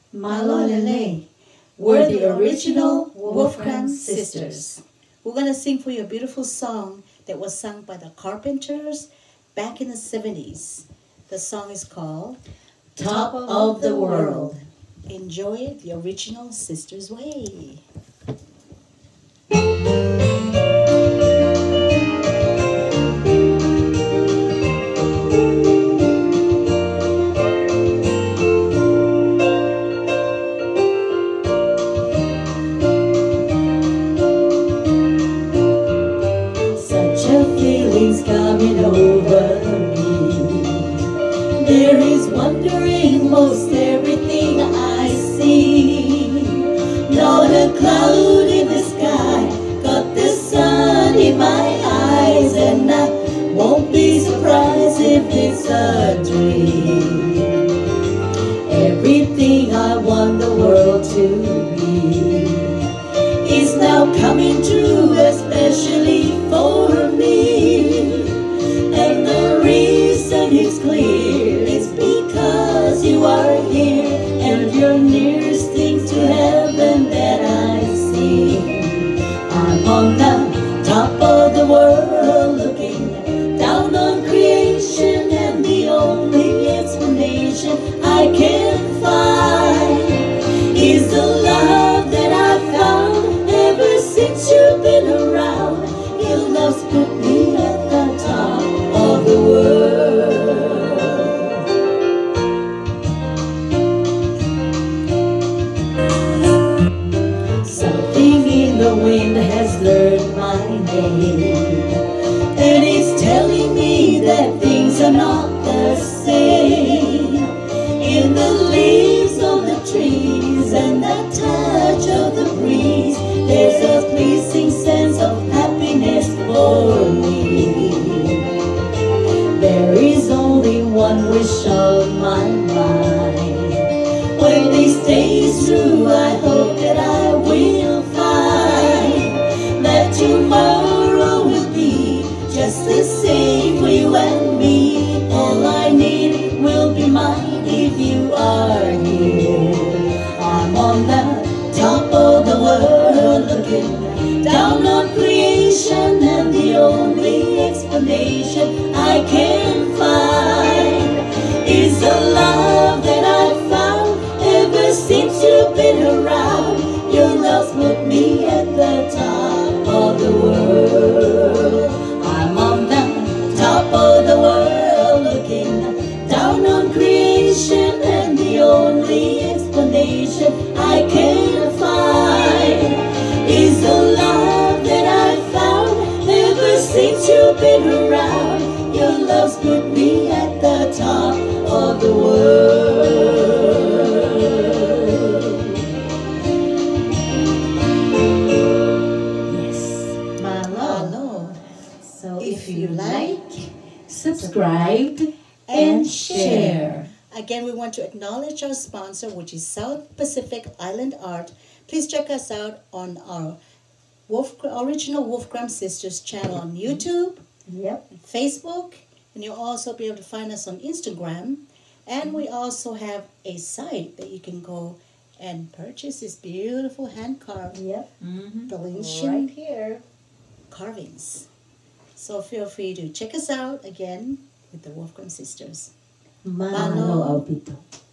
Malolele. We're the original Wolfgram sisters. We're going to sing for you a beautiful song that was sung by the Carpenters back in the 70s. The song is called Top of the World. Enjoy it the original sisters' way. Feelings coming over me. There is wonder in most everything I see. Not a cloud in the sky, got the sun in my eyes, and I won't be surprised if it's a dream. Everything I want the world to be is now coming true, especially for me. And the reason is clear, it's because you are here, and you're nearest thing to heaven that I see. I'm on the top of the world, looking down on creation, and the only explanation I can find is the love that I found ever since you've been around. Your love's put me at the top of the world. Something in the wind has learned my name, and it's telling me that things are not the same. In the leaves of the trees and the touch of the breeze, there's a pleasing sense of happiness for me. There is only one wish on my mind. When this day is through, I hope that I will find that tomorrow will be just the same for you and me. All I need will be mine if you are here. I'm on the top of the world, looking down on creation, and the only explanation I can find is the love that I found ever since you've been around. Your love's put me at the top of the world. I'm on the top of the world, looking down on creation, and the only explanation I can find is the love that I found ever since you've been around. Your love's put me at the top of the world. Yes, My love. so if you like, subscribe and share. Again, we want to acknowledge our sponsor, which is South Pacific Island Art. Please check us out on our original Wolfgram Sisters channel on YouTube, Yep. Facebook, and you'll also be able to find us on Instagram. And we also have a site that you can go and purchase this beautiful hand-carved Yep. Galatian Right here. carvings. So feel free to check us out again with the Wolfgram Sisters. Malo Albito.